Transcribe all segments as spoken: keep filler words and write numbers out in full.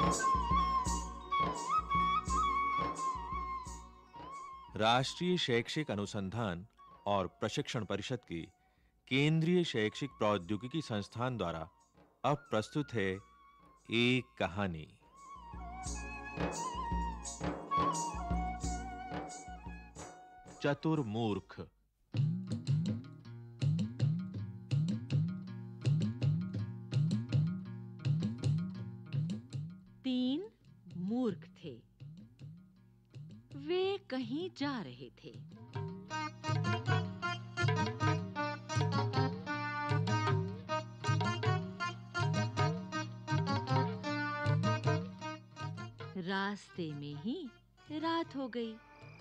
राष्ट्रीय शैक्षिक अनुसंधान और प्रशिक्षण परिषद की केंद्रीय शैक्षिक प्रौद्योगिकी संस्थान द्वारा अब प्रस्तुत है एक कहानी। चतुर मूर्ख। तीन मूर्ख थे। वे कहीं जा रहे थे। रास्ते में ही रात हो गई।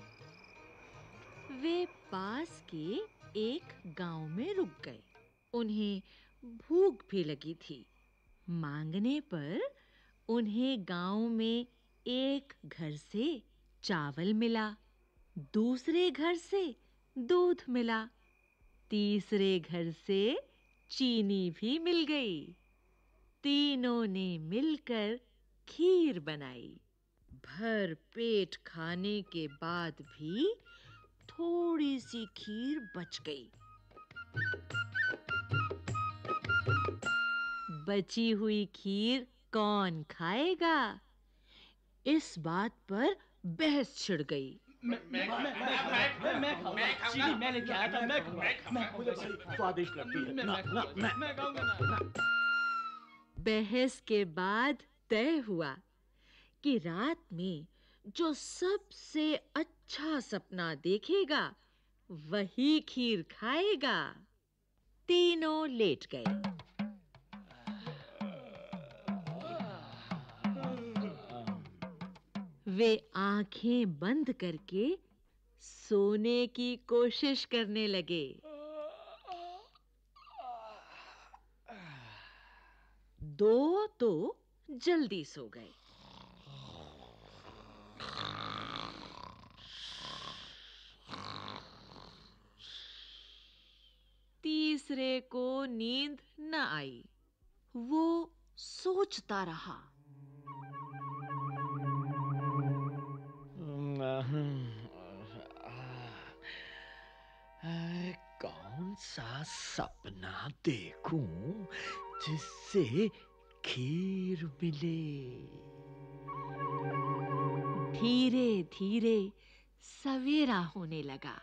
वे पास के एक गांव में रुक गए। उन्हें भूख भी लगी थी। मांगने पर उन्हें गांव में एक घर से चावल मिला, दूसरे घर से दूध मिला, तीसरे घर से चीनी भी मिल गई। तीनों ने मिलकर खीर बनाई। भर पेट खाने के बाद भी थोड़ी सी खीर बच गई। बची हुई खीर कौन खाएगा? इस बात पर बहस छिड़ गई। मैं मैं मैं मैं मैं खाऊंगा। चीनी मैं लेके आया था। मैं खाऊंगा। मुझे बड़ी स्वादिष्ट लगती है। ना ना मैं मैं खाऊंगा ना। बहस के बाद तय हुआ कि रात में जो सबसे अच्छा सपना देखेगा वही खीर खाएगा। तीनों लेट गए। वे आंखें बंद करके सोने की कोशिश करने लगे। दो तो जल्दी सो गए। तीसरे को नींद न आई। वो सोचता रहा। कौन सा सपना देखूं जिससे खीर मिले? धीरे-धीरे सवेरा होने लगा।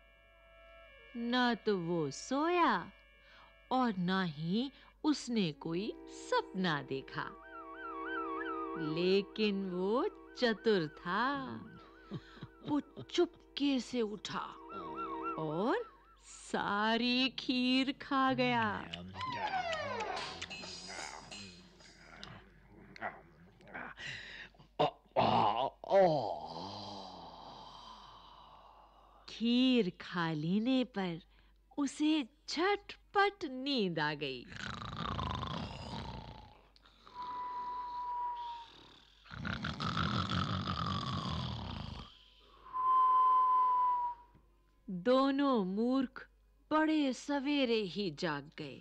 न तो वो सोया और न ही उसने कोई सपना देखा। लेकिन वो चतुर था। वो चुपके से उठा और सारी खीर खा गया। खीर खा लेने पर उसे झटपट नींद आ गई। दोनों मूर्ख बड़े सवेरे ही जाग गए।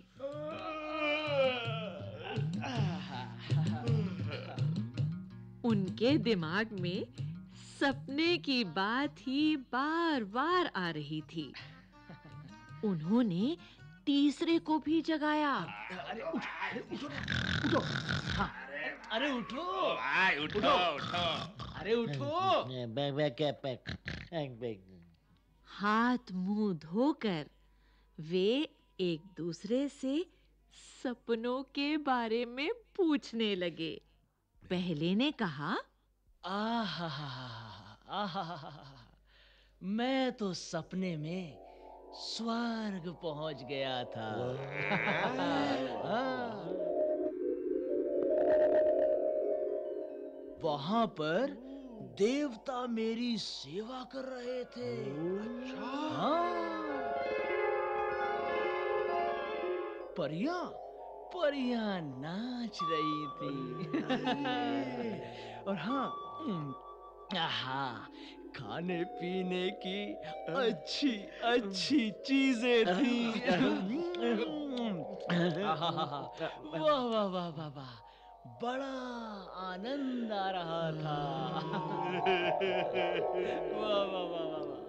उनके दिमाग में सपने की बात ही बार-बार आ रही थी। उन्होंने तीसरे को भी जगाया। अरे उठ, अरे उठो, उठो, हाँ, अरे उठो, भाई उठो, उठो, अरे उठो। हाथ मुंह धोकर वे एक दूसरे से सपनों के बारे में पूछने लगे। पहले ने कहा, आहा आहा, मैं तो सपने में स्वर्ग पहुंच गया था। वहां पर देवता मेरी सेवा कर रहे थे। अच्छा। हाँ। परियां परियां नाच रही थी। और हाँ, आहा, खाने पीने की अच्छी अच्छी चीजें थी। वाह वाह वाह वाह वाह, बड़ा आनंद आ रहा था। वाह वाह वाह वाह वाह।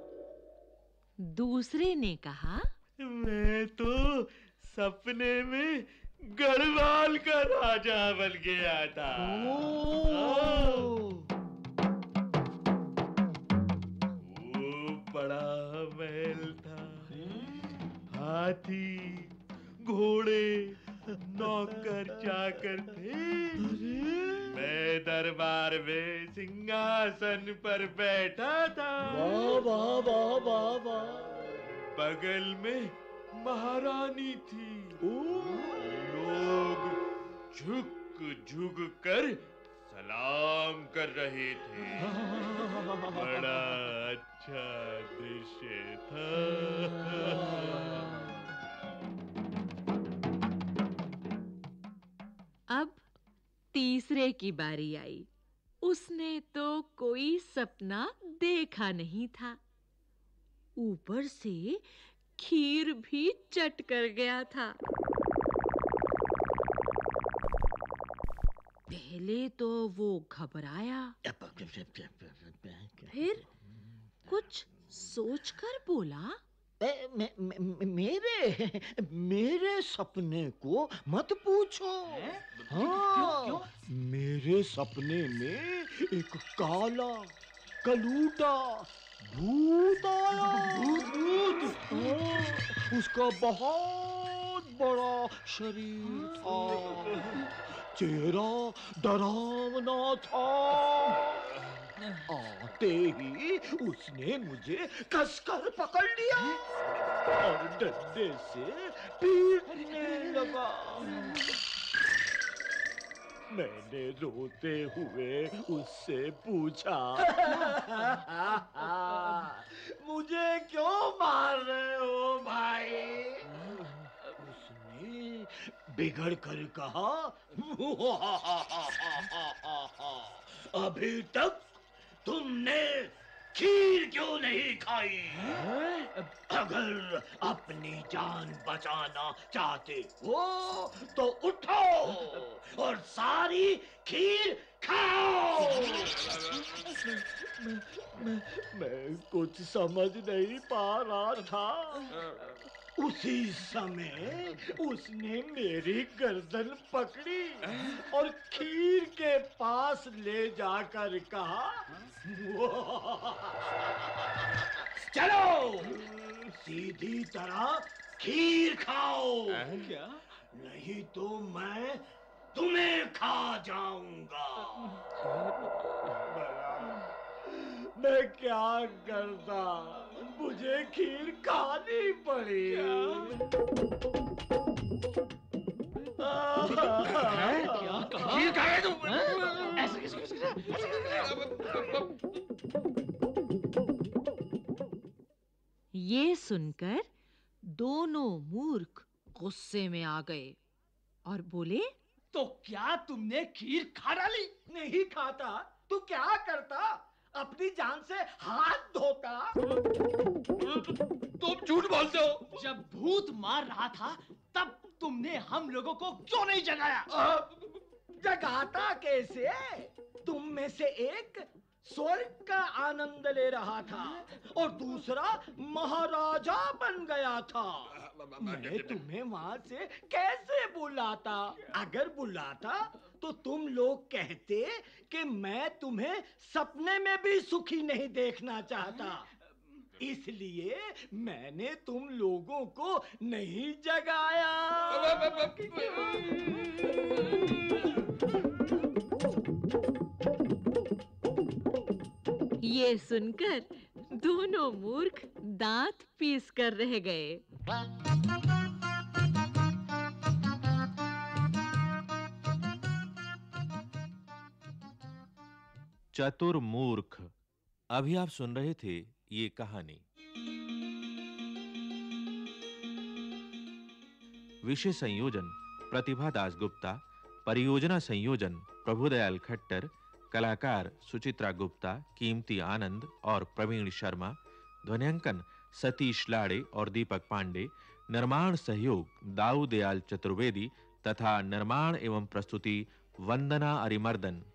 दूसरे ने कहा, मैं तो सपने में गढ़वाल का राजा बन गया था। ओह! वो बड़ा महल था, हाथी, घोड़े, नौकर चाकर थे। मैं दरबार में सिंहासन पर बैठा था। वाह वाह वाह वाह वाह। बगल में महारानी थी। लोग झुक झुक कर सलाम कर रहे थे। बड़ा अच्छा दृश्य था। अब तीसरे की बारी आई। उसने तो कोई सपना देखा नहीं था। ऊपर से खीर भी चट कर गया था। पहले तो वो घबराया, फिर कुछ सोचकर बोला, ए, मे, मे, मेरे मेरे सपने को मत पूछो। हाँ, क्यों? मेरे सपने में एक काला कलूटा भूत आया। भूत हाँ, उसका बहुत बड़ा शरीर था, चेहरा डरावना था। आते ही उसने मुझे कसकर पकड़ लिया और डंडे से पीटने लगा। मैंने रोते हुए उससे पूछा, मुझे क्यों मार रहे हो भाई? उसने बिगड़ कर कहा, अभी तक तुमने खीर क्यों नहीं खाई? अगर अपनी जान बचाना चाहते हो तो उठो और सारी खीर खाओ। मैं, मैं, मैं कुछ समझ नहीं पा रहा था। उसी समय उसने मेरी गर्दन पकड़ी और खीर के पास ले जाकर कहा, चलो सीधी तरह खीर खाओ। क्या? नहीं तो मैं तुम्हें खा जाऊंगा। मैं क्या करता, मुझे खीर खानी पड़ी। क्या कहा? खीर खा गए तुम? ऐसा कैसे कैसे कैसे? ये सुनकर दोनों मूर्ख गुस्से में आ गए और बोले, तो क्या तुमने खीर खा डाली? नहीं खाता तो क्या करता? अपनी जान से हाथ धोता। तुम झूठ बोलते हो। जब भूत मार रहा था तब तुमने हम लोगों को क्यों नहीं जगाया? जगाता कैसे? तुम में से एक स्वर्ग का आनंद ले रहा था और दूसरा महाराजा बन गया था। मैं तुम्हें वहां से कैसे बुलाता? अगर बुलाता तो तुम लोग कहते कि मैं तुम्हें सपने में भी सुखी नहीं देखना चाहता। इसलिए मैंने तुम लोगों को नहीं जगाया। ये सुनकर दोनों मूर्ख दांत पीस कर रह गए। चतुर मूर्ख। अभी आप सुन रहे थे ये कहानी। विषय संयोजन प्रतिभा दासगुप्ता, परियोजना संयोजन प्रभुदयाल खट्टर, कलाकार सुचित्रा गुप्ता, कीमती आनंद और प्रवीण शर्मा, ध्वनियांकन सतीश लाड़े और दीपक पांडे, निर्माण सहयोग दाऊदयाल चतुर्वेदी तथा निर्माण एवं प्रस्तुति वंदना अरिमर्दन